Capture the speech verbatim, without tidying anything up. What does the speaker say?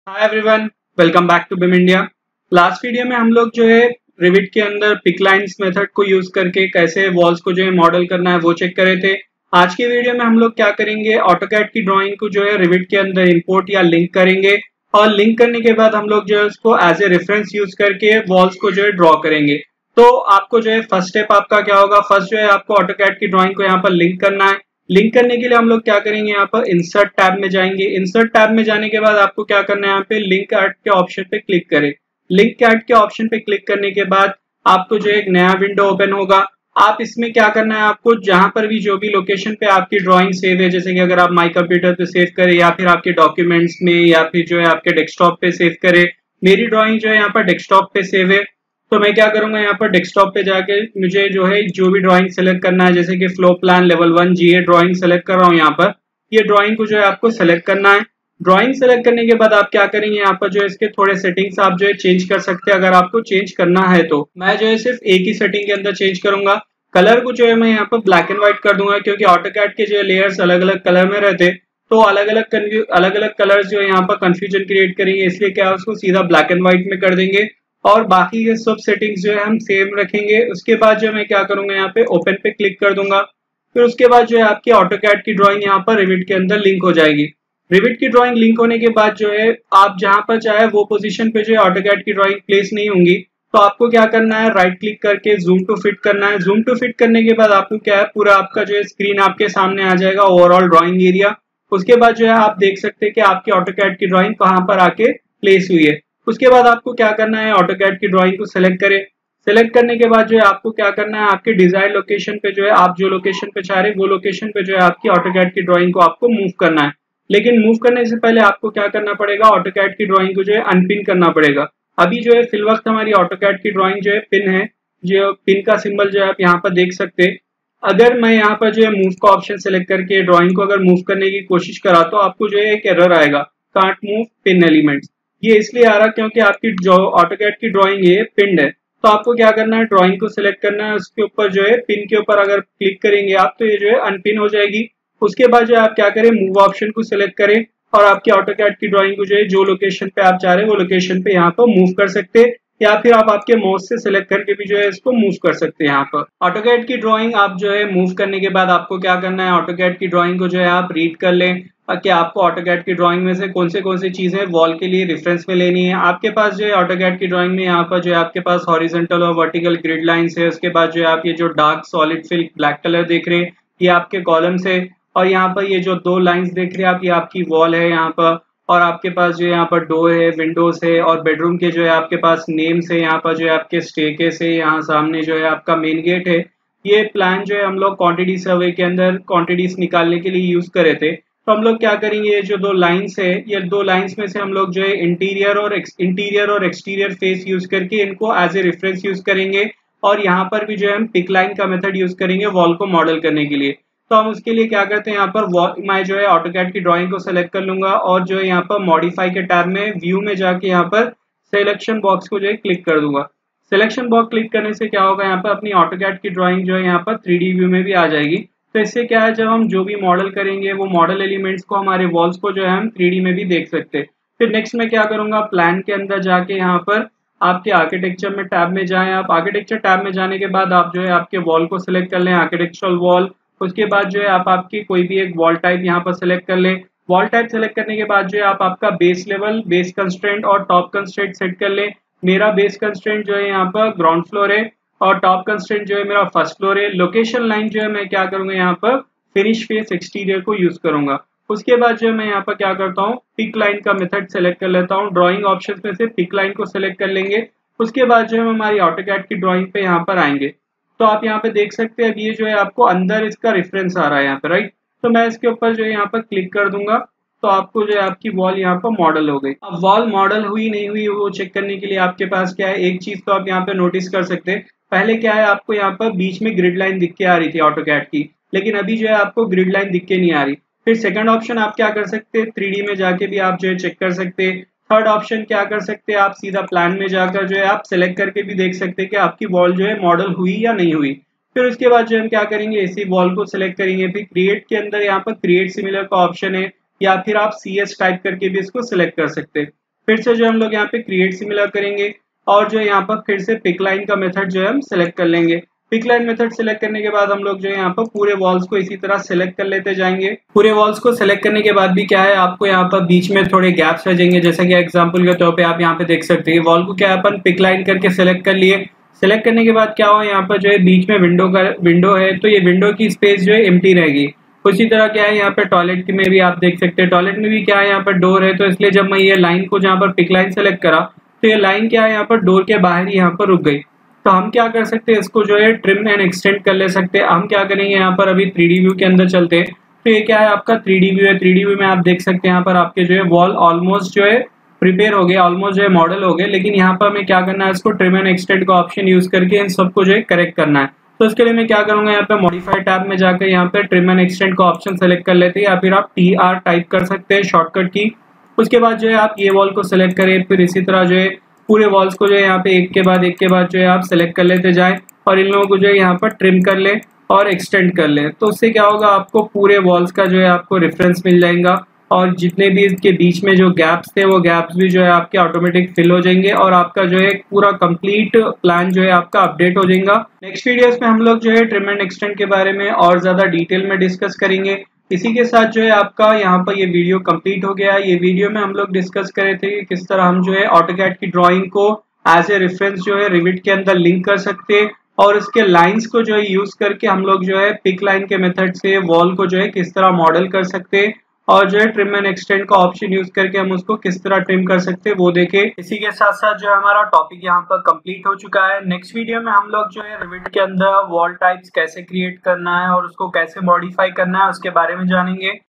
Hi everyone, welcome back to BIM India. Last video में हम लोग जो है रिविट के अंदर पिक लाइंस मेथड को यूज करके कैसे वॉल्स को जो है मॉडल करना है वो चेक करे थे। आज के वीडियो में हम लोग क्या करेंगे, ऑटोकैड की ड्राइंग को जो है रिविट के अंदर इंपोर्ट या लिंक करेंगे और लिंक करने के बाद हम लोग जो है उसको एज ए रेफरेंस यूज करके वॉल्स को जो है ड्रॉ करेंगे। तो आपको जो है फर्स्ट स्टेप आपका क्या होगा, फर्स्ट जो है आपको ऑटोकैड की ड्राइंग को यहाँ पर लिंक करना है। लिंक करने के लिए हम लोग क्या करेंगे, यहाँ पर इंसर्ट टैब में जाएंगे। इंसर्ट टैब में जाने के बाद आपको क्या करना है, यहाँ पे लिंक ऐड के ऑप्शन पे क्लिक करें। लिंक ऐड के ऑप्शन पे क्लिक करने के बाद आपको जो एक नया विंडो ओपन होगा। आप इसमें क्या करना है, आपको जहां पर भी जो भी लोकेशन पे आपकी ड्राइंग सेव है, जैसे कि अगर आप माई कंप्यूटर पे सेव करें या फिर आपके डॉक्यूमेंट्स में या फिर जो है आपके डेस्कटॉप पे सेव करें। मेरी ड्राइंग जो है यहाँ पर डेस्कटॉप पे सेव है, तो मैं क्या करूंगा, यहाँ पर डेस्कटॉप पे जाके मुझे जो है जो भी ड्राइंग सेलेक्ट करना है, जैसे कि floor plan level one G A drawing select कर रहा हूँ। यहाँ पर ये ड्राइंग को जो है आपको सेलेक्ट करना है। ड्राइंग सेलेक्ट करने के बाद आप क्या करेंगे, यहाँ पर जो है इसके थोड़े सेटिंग्स आप जो है चेंज कर सकते हैं अगर आपको चेंज करना है तो। मैं जो है सिर्फ एक ही सेटिंग के अंदर चेंज करूंगा। कलर को जो है मैं यहाँ पर ब्लैक एंड व्हाइट कर दूंगा, क्योंकि ऑटोकैड के जो लेयर्स अलग अलग कलर में रहते, तो अलग अलग अलग अलग कलर्स जो है यहाँ पर कंफ्यूजन क्रिएट करेंगे, इसलिए क्या उसको सीधा ब्लैक एंड व्हाइट में कर देंगे और बाकी के सब सेटिंग्स जो है हम सेम रखेंगे। उसके बाद जो मैं क्या करूंगा, यहाँ पे ओपन पे क्लिक कर दूंगा। फिर उसके बाद जो है आपकी ऑटोकैड की ड्राइंग यहाँ पर रिविट के अंदर लिंक हो जाएगी। रिविट की ड्राइंग लिंक होने के बाद जो है आप जहां पर चाहे वो पोजीशन पे जो है ऑटोकैड की ड्राइंग प्लेस नहीं होंगी, तो आपको क्या करना है, राइट क्लिक करके जूम टू फिट करना है। जूम टू फिट करने के बाद आपको क्या है, पूरा आपका जो है स्क्रीन आपके सामने आ जाएगा, ओवरऑल ड्राइंग एरिया। उसके बाद जो है आप देख सकते हैं कि आपकी ऑटोकैड की ड्राइंग कहाँ पर आके प्लेस हुई है। उसके बाद आपको क्या करना है, ऑटोकैड की ड्राइंग को सिलेक्ट करें। सिलेक्ट करने के बाद जो है आपको क्या करना है, आपके डिजायर लोकेशन पे जो है आप जो लोकेशन पे चाह रहे हैं वो लोकेशन पे जो है आपकी ऑटोकैड की ड्राइंग को आपको मूव करना है। लेकिन मूव करने से पहले आपको क्या करना पड़ेगा, ऑटोकैड की ड्राइंग को जो है अनपिन करना पड़ेगा। अभी जो है फिल वक्त हमारी ऑटोकैड की ड्राइंग जो है पिन है, जो पिन का सिंबल जो है आप यहाँ पर देख सकते हैं। अगर मैं यहाँ पर जो है मूव का ऑप्शन सेलेक्ट करके ड्राइंग को अगर मूव करने की कोशिश करा तो आपको जो है एक एरर आएगा, कांट मूव पिन एलिमेंट्स। ये इसलिए आ रहा क्योंकि आपकी जो ऑटोकैड की ड्राइंग है पिन्ड है। तो आपको क्या करना है, ड्राइंग को सिलेक्ट करना है, उसके ऊपर जो है पिन के ऊपर अगर क्लिक करेंगे आप तो ये जो है अनपिन हो जाएगी। उसके बाद जो है आप क्या करें, मूव ऑप्शन को सिलेक्ट करें और आपकी ऑटोकैड की ड्राइंग को जो है जो लोकेशन पे आप चाह रहे हैं वो लोकेशन पे यहाँ पर मूव कर सकते हैं, या फिर आप आपके माउस से सिलेक्ट करके भी जो है इसको मूव कर सकते हैं। यहाँ पर ऑटोकैड की ड्राइंग आप जो है मूव करने के बाद आपको क्या करना है, ऑटोकैड की ड्राइंग को जो है आप रीड कर लें कि आपको ऑटोकैड की ड्राइंग में से कौन से कौन सी चीजें वॉल के लिए रेफरेंस में लेनी है। आपके पास जो है ऑटोकैड की ड्राइंग में यहाँ पर जो है आपके पास हॉरिजॉन्टल और वर्टिकल ग्रिड लाइंस है। उसके बाद जो है आप ये जो dark solid fill black colour देख रहे हैं ये आपके कॉलम्स है, और यहाँ पर ये जो दो लाइंस देख रहे हैं आप ये आपकी वॉल है यहाँ पर। और आपके पास जो है यहाँ पर डोर है, विंडोज है, और बेडरूम के जो है आपके पास नेम्स है। यहाँ पर जो है आपके स्टेकेस है, यहाँ सामने जो है आपका मेन गेट है। ये प्लान जो है हम लोग क्वांटिटी सर्वे के अंदर क्वांटिटीज निकालने के लिए यूज करे थे। तो हम लोग क्या करेंगे, ये जो दो लाइंस है ये दो लाइंस में से हम लोग जो है इंटीरियर और इंटीरियर और एक्सटीरियर फेस यूज करके इनको एज ए रेफरेंस यूज करेंगे। और यहाँ पर भी जो है हम पिक लाइन का मेथड यूज करेंगे वॉल को मॉडल करने के लिए। तो हम उसके लिए क्या करते हैं, यहाँ पर मैं जो है ऑटोकैड की ड्राइंग को सेलेक्ट कर लूंगा और जो है यहाँ पर मॉडिफाई के टैब में व्यू में जाके यहाँ पर सिलेक्शन बॉक्स को जो है क्लिक कर दूंगा। सिलेक्शन बॉक्स क्लिक करने से क्या होगा, यहाँ पर अपनी ऑटोकैड की ड्राइंग जो है यहाँ पर थ्री डी व्यू में भी आ जाएगी। तो इससे क्या है, जब हम जो भी मॉडल करेंगे वो मॉडल एलिमेंट्स को हमारे वॉल्स को जो है हम थ्री डी में भी देख सकते हैं। फिर नेक्स्ट में क्या करूंगा, प्लान के अंदर जाके यहाँ पर आपके आर्किटेक्चर में टैब में जाएं। आप आर्किटेक्चर टैब में जाने के बाद आप जो है आपके वॉल को सिलेक्ट कर लें, आर्किटेक्चरल वॉल। उसके बाद जो है आप आपकी कोई भी एक वॉल टाइप यहाँ पर सिलेक्ट कर लें। वॉल टाइप सेलेक्ट करने के बाद जो है आप आपका बेस लेवल, बेस कंस्ट्रेंट और टॉप कंस्ट्रेंट सेट कर लें। मेरा बेस कंस्ट्रेंट जो है यहाँ पर ग्राउंड फ्लोर है और टॉप कंस्ट्रेंट जो है मेरा फर्स्ट फ्लोर है। लोकेशन लाइन जो है मैं क्या करूंगा, यहाँ पर फिनिश फेस एक्सटीरियर को यूज करूंगा। उसके बाद जो है मैं यहाँ पर क्या करता हूँ, पिक लाइन का मेथड सेलेक्ट कर लेता हूँ। ड्राइंग ऑप्शन में से पिक लाइन को सिलेक्ट कर लेंगे। उसके बाद जो है हम हमारी ऑटोकैड की ड्राइंग पे यहाँ पर आएंगे। तो आप यहाँ पे देख सकते हैं अब ये जो है आपको अंदर इसका रेफरेंस आ रहा है यहाँ पे, राइट। तो मैं इसके ऊपर जो है यहाँ पर क्लिक कर दूंगा तो आपको जो है आपकी वॉल यहाँ पर मॉडल हो गई। अब वॉल मॉडल हुई नहीं हुई वो चेक करने के लिए आपके पास क्या है, एक चीज तो आप यहाँ पे नोटिस कर सकते हैं। पहले क्या है, आपको यहाँ पर बीच में ग्रिड लाइन दिख के आ रही थी ऑटोकैड की, लेकिन अभी जो है आपको ग्रिड लाइन दिख के नहीं आ रही। फिर सेकंड ऑप्शन आप क्या कर सकते हैं, थ्री डी में जाके भी आप जो है चेक कर सकते हैं। थर्ड ऑप्शन क्या कर सकते हैं, आप सीधा प्लान में जाकर जो है आप सिलेक्ट करके भी देख सकते हैं कि आपकी वॉल जो है मॉडल हुई या नहीं हुई। फिर उसके बाद जो हम क्या करेंगे, इसी वॉल को सिलेक्ट करेंगे। फिर क्रिएट के अंदर यहाँ पर क्रिएट सिमिलर का ऑप्शन है, या फिर आप सी एस टाइप करके भी इसको सिलेक्ट कर सकते हैं। फिर से जो हम लोग यहाँ पे क्रिएट सिमिलर करेंगे और जो यहाँ पर फिर से पिक लाइन का मेथड जो है हम सिलेक्ट कर लेंगे। पिक लाइन मेथड सिलेक्ट करने के बाद हम लोग जो है यहाँ पर पूरे वॉल्स को इसी तरह सिलेक्ट कर लेते जाएंगे। पूरे वॉल्स को सिलेक्ट करने के बाद भी क्या है, आपको यहाँ पर बीच में थोड़े गैप्स रह जाएंगे, जैसा कि एग्जांपल के तौर पे आप यहाँ पे देख सकते हैं। वॉल को क्या अपन पिक लाइन करके सिलेक्ट कर लिए। सिलेक्ट करने के बाद क्या हुआ, यहाँ पर जो है बीच में विंडो का विंडो है, तो ये विंडो की स्पेस जो है एम्प्टी रहेगी। उसी तरह क्या है, यहाँ पे टॉयलेट में भी आप देख सकते हैं, टॉयलेट में भी क्या है, यहाँ पर डोर है, तो इसलिए जब मैं ये लाइन को जहाँ पर पिक लाइन सेलेक्ट करा तो ये लाइन क्या है, यहाँ पर डोर के बाहर ही यहाँ पर रुक गई। तो हम क्या कर सकते हैं, इसको जो है ट्रिम एंड एक्सटेंड कर ले सकते हैं। हम क्या करेंगे, यहाँ पर अभी थ्री डी व्यू के अंदर चलते हैं। तो ये क्या है, आपका थ्री डी व्यू है। थ्री डी व्यू में आप देख सकते हैं यहाँ पर आपके जो है वॉल ऑलमोस्ट जो है प्रिपेयर हो गए, ऑलमोस्ट जो है मॉडल हो गए। लेकिन यहाँ पर हमें क्या करना है, इसको ट्रिम एंड एक्सटेंड का ऑप्शन यूज करके इन सबको जो है करेक्ट करना है। तो इसके लिए मैं क्या करूंगा, यहाँ पे मॉडिफाई टैब में जाकर यहाँ पे ट्रिम एंड एक्सटेंड का ऑप्शन सेलेक्ट कर लेते हैं, या फिर आप टी आर टाइप कर सकते हैं शॉर्टकट की। उसके बाद जो है आप ये वॉल को सिलेक्ट करें, फिर इसी तरह जो है पूरे वॉल्स को जो है यहाँ पे एक के बाद एक के बाद जो है आप सिलेक्ट कर लेते जाए और इन लोगों को जो है यहाँ पर ट्रिम कर ले और एक्सटेंड कर ले। तो उससे क्या होगा, आपको पूरे वॉल्स का जो है आपको रेफरेंस मिल जाएगा और जितने भी इसके बीच में जो गैप्स थे वो गैप्स भी जो है आपके ऑटोमेटिक फिल हो जाएंगे और आपका जो है पूरा कंप्लीट प्लान जो है आपका अपडेट हो जाएगा। नेक्स्ट वीडियोस में हम लोग जो है ट्रिम एंड एक्सटेंड के बारे में और ज्यादा डिटेल में डिस्कस करेंगे। इसी के साथ जो है आपका यहाँ पर ये वीडियो कंप्लीट हो गया। ये वीडियो में हम लोग डिस्कस करे थे कि किस तरह हम जो है ऑटोकैड की ड्राइंग को एज ए रेफरेंस जो है रिविट के अंदर लिंक कर सकते हैं और इसके लाइंस को जो है यूज करके हम लोग जो है पिक लाइन के मेथड से वॉल को जो है किस तरह मॉडल कर सकते हैं और जो है ट्रिम एंड एक्सटेंड का ऑप्शन यूज करके हम उसको किस तरह ट्रिम कर सकते हैं वो देखे। इसी के साथ साथ जो है हमारा टॉपिक यहाँ पर कंप्लीट हो चुका है। नेक्स्ट वीडियो में हम लोग जो है रिविट के अंदर वॉल टाइप्स कैसे क्रिएट करना है और उसको कैसे मॉडिफाई करना है उसके बारे में जानेंगे।